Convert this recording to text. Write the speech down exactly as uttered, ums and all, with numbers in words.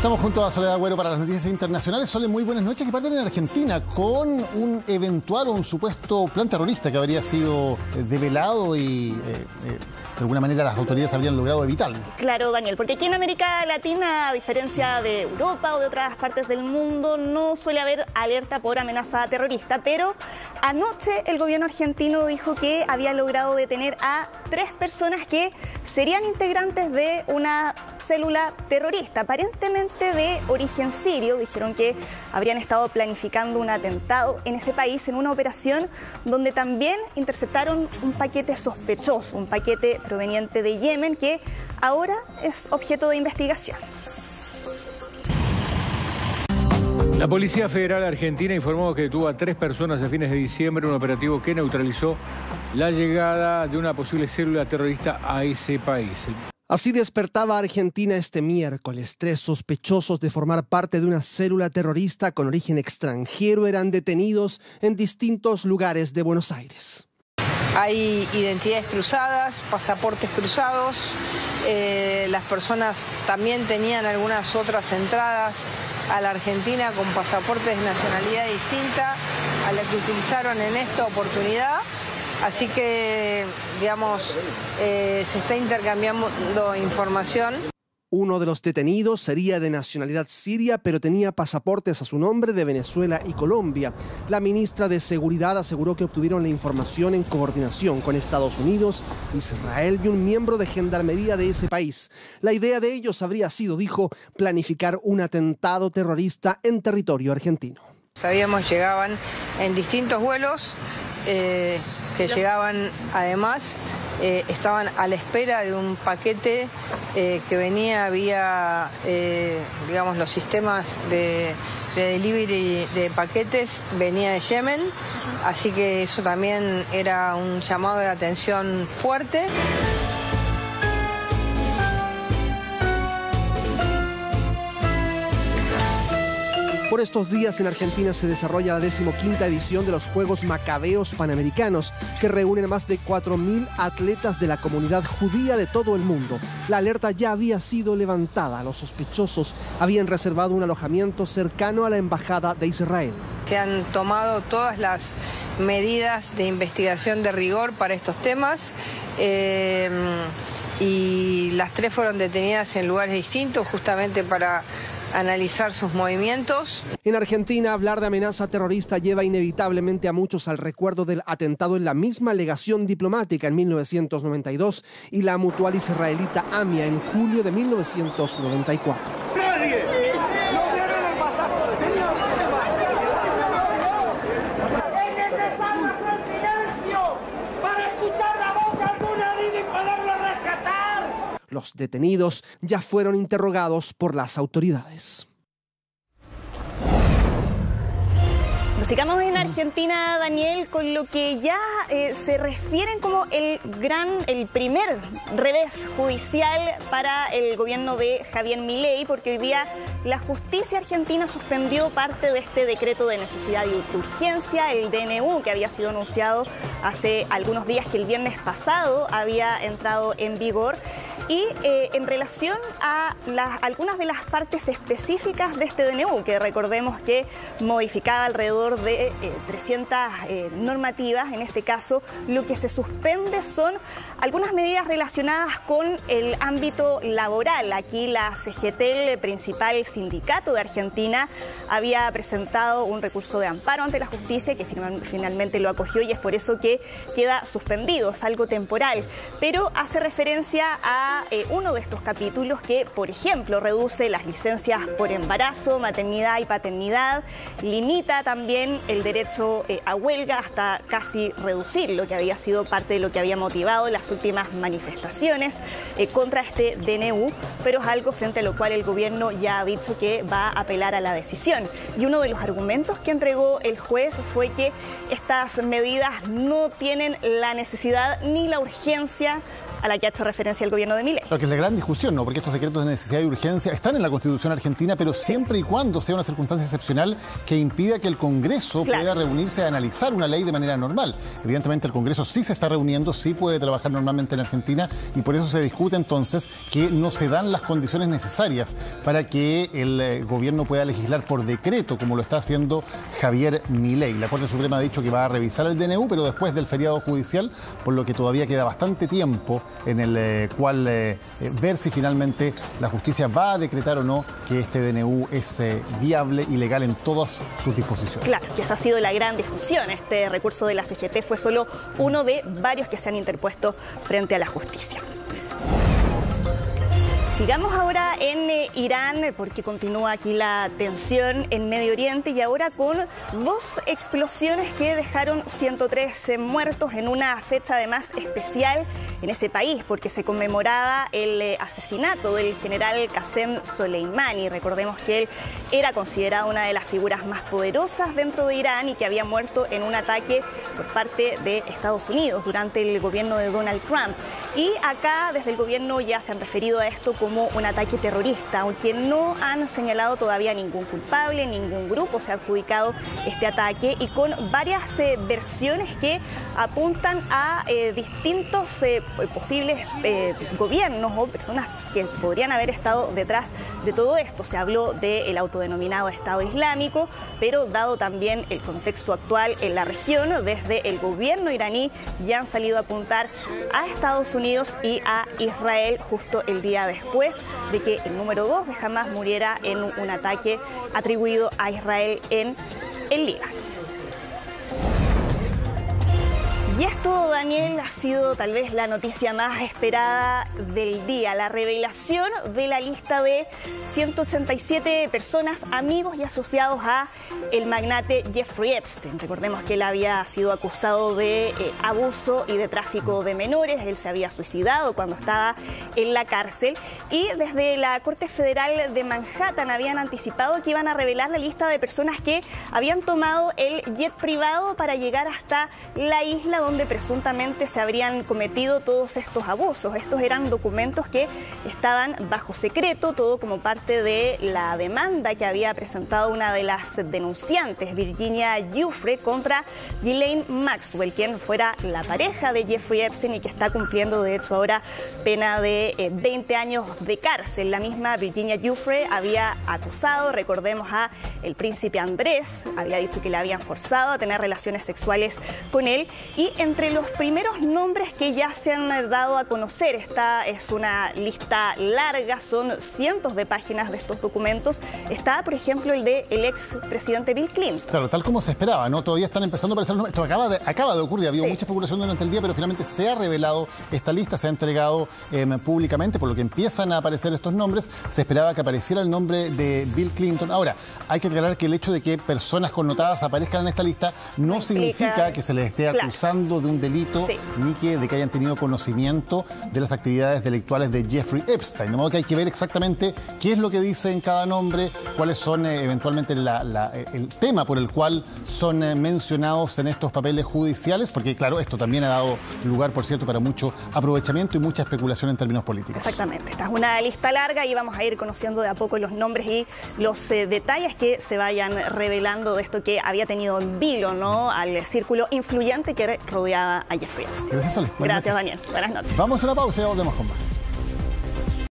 Estamos junto a Soledad Agüero para las noticias internacionales. Sole, muy buenas noches. Que parten en Argentina con un eventual o un supuesto plan terrorista que habría sido eh, develado y eh, eh, de alguna manera las autoridades habrían logrado evitarlo. Claro, Daniel, porque aquí en América Latina, a diferencia de Europa o de otras partes del mundo, no suele haber alerta por amenaza terrorista, pero anoche el gobierno argentino dijo que había logrado detener a tres personas que serían integrantes de una célula terrorista, aparentemente de origen sirio. Dijeron que habrían estado planificando un atentado en ese país en una operación donde también interceptaron un paquete sospechoso, un paquete proveniente de Yemen que ahora es objeto de investigación. La Policía Federal Argentina informó que detuvo a tres personas a fines de diciembre en un operativo que neutralizó la llegada de una posible célula terrorista a ese país. Así despertaba Argentina este miércoles. Tres sospechosos de formar parte de una célula terrorista con origen extranjero eran detenidos en distintos lugares de Buenos Aires. Hay identidades cruzadas, pasaportes cruzados. Eh, las personas también tenían algunas otras entradas a la Argentina con pasaportes de nacionalidad distinta a la que utilizaron en esta oportunidad. Así que, digamos, eh, se está intercambiando información. Uno de los detenidos sería de nacionalidad siria, pero tenía pasaportes a su nombre de Venezuela y Colombia. La ministra de Seguridad aseguró que obtuvieron la información en coordinación con Estados Unidos, Israel y un miembro de gendarmería de ese país. La idea de ellos habría sido, dijo, planificar un atentado terrorista en territorio argentino. Sabíamos, llegaban en distintos vuelos. Eh, que llegaban, además, eh, estaban a la espera de un paquete eh, que venía vía, eh, digamos, los sistemas de, de delivery de paquetes, venía de Yemen, así que eso también era un llamado de atención fuerte. Por estos días en Argentina se desarrolla la decimoquinta edición de los Juegos Macabeos Panamericanos, que reúnen a más de cuatro mil atletas de la comunidad judía de todo el mundo. La alerta ya había sido levantada. Los sospechosos habían reservado un alojamiento cercano a la embajada de Israel. Se han tomado todas las medidas de investigación de rigor para estos temas. Eh, y las tres fueron detenidas en lugares distintos justamente para analizar sus movimientos. En Argentina, hablar de amenaza terrorista lleva inevitablemente a muchos al recuerdo del atentado en la misma legación diplomática en mil novecientos noventa y dos y la mutual israelita AMIA en julio de mil novecientos noventa y cuatro. ¡Nadie! Los detenidos ya fueron interrogados por las autoridades. Sigamos en Argentina, Daniel, con lo que ya eh, se refieren como el gran, el primer revés judicial para el gobierno de Javier Milei, porque hoy día la justicia argentina suspendió parte de este decreto de necesidad y urgencia, el D N U, que había sido anunciado hace algunos días, que el viernes pasado había entrado en vigor. Y eh, en relación a las, algunas de las partes específicas de este D N U, que recordemos que modificaba alrededor de eh, trescientas eh, normativas, en este caso lo que se suspende son algunas medidas relacionadas con el ámbito laboral. Aquí la C G T, el principal sindicato de Argentina, había presentado un recurso de amparo ante la justicia que finalmente lo acogió y es por eso que queda suspendido, es algo temporal, pero hace referencia a Eh, uno de estos capítulos que, por ejemplo, reduce las licencias por embarazo, maternidad y paternidad, limita también el derecho eh, a huelga hasta casi reducirlo, que había sido parte de lo que había motivado las últimas manifestaciones eh, contra este D N U, pero es algo frente a lo cual el gobierno ya ha dicho que va a apelar a la decisión. Y uno de los argumentos que entregó el juez fue que estas medidas no tienen la necesidad ni la urgencia a la que ha hecho referencia el gobierno de Milei. Claro, que es la gran discusión, ¿no? Porque estos decretos de necesidad y urgencia están en la Constitución argentina, pero siempre y cuando sea una circunstancia excepcional que impida que el Congreso claro. pueda reunirse a analizar una ley de manera normal. Evidentemente el Congreso sí se está reuniendo, sí puede trabajar normalmente en Argentina y por eso se discute entonces que no se dan las condiciones necesarias para que el eh, gobierno pueda legislar por decreto, como lo está haciendo Javier Milei. La Corte Suprema ha dicho que va a revisar el D N U, pero después del feriado judicial, por lo que todavía queda bastante tiempo en el eh, cual eh, eh, ver si finalmente la justicia va a decretar o no que este D N U es eh, viable y legal en todas sus disposiciones. Claro, que esa ha sido la gran discusión. Este recurso de la C G T fue solo uno de varios que se han interpuesto frente a la justicia. Sigamos ahora en eh, Irán, porque continúa aquí la tensión en Medio Oriente y ahora con dos explosiones que dejaron ciento tres muertos en una fecha además especial en ese país, porque se conmemoraba el eh, asesinato del general Qasem Soleimani. Recordemos que él era considerado una de las figuras más poderosas dentro de Irán y que había muerto en un ataque por parte de Estados Unidos durante el gobierno de Donald Trump. Y acá desde el gobierno ya se han referido a esto como un ataque terrorista, aunque no han señalado todavía ningún culpable, ningún grupo se ha adjudicado este ataque y con varias eh, versiones que apuntan a eh, distintos eh, posibles eh, gobiernos o personas que podrían haber estado detrás de todo esto. Se habló del autodenominado Estado Islámico, pero dado también el contexto actual en la región, desde el gobierno iraní ya han salido a apuntar a Estados Unidos y a Israel justo el día después de que el número dos de Hamas muriera en un ataque atribuido a Israel en el Líbano. Y esto, Daniel, ha sido tal vez la noticia más esperada del día, la revelación de la lista de ciento ochenta y siete personas, amigos y asociados a el magnate Jeffrey Epstein. Recordemos que él había sido acusado de eh, abuso y de tráfico de menores, él se había suicidado cuando estaba en la cárcel y desde la Corte Federal de Manhattan habían anticipado que iban a revelar la lista de personas que habían tomado el jet privado para llegar hasta la isla donde presuntamente se habrían cometido todos estos abusos. Estos eran documentos que estaban bajo secreto, todo como parte de la demanda que había presentado una de las denunciantes, Virginia Giuffre, contra Ghislaine Maxwell, quien fuera la pareja de Jeffrey Epstein y que está cumpliendo de hecho ahora pena de eh, veinte años de cárcel. La misma Virginia Giuffre había acusado, recordemos, a el príncipe Andrés, había dicho que le habían forzado a tener relaciones sexuales con él y entre los primeros nombres que ya se han dado a conocer, esta es una lista larga, son cientos de páginas de estos documentos, está por ejemplo el de el ex presidente Bill Clinton. Claro, tal como se esperaba, ¿no? Todavía están empezando a aparecer los nombres. Esto acaba de, acaba de ocurrir, ha habido sí. mucha especulación durante el día, pero finalmente se ha revelado esta lista, se ha entregado eh, públicamente, por lo que empiezan a aparecer estos nombres. Se esperaba que apareciera el nombre de Bill Clinton. Ahora, hay que aclarar que el hecho de que personas connotadas aparezcan en esta lista no significa que se les esté acusando claro. de un delito, sí. ni que de que hayan tenido conocimiento de las actividades delictuales de Jeffrey Epstein. De modo que hay que ver exactamente qué es lo que dice en cada nombre, cuáles son eh, eventualmente la, la, el tema por el cual son eh, mencionados en estos papeles judiciales, porque claro, esto también ha dado lugar, por cierto, para mucho aprovechamiento y mucha especulación en términos políticos. Exactamente, esta es una lista larga y vamos a ir conociendo de a poco los nombres y los eh, detalles que se vayan revelando de esto que había tenido en vilo, ¿no?, al círculo influyente que rodeaba a Jeffrey Epstein. Gracias, Sole. Gracias, Daniel. Buenas noches. Vamos a una pausa y volvemos con más.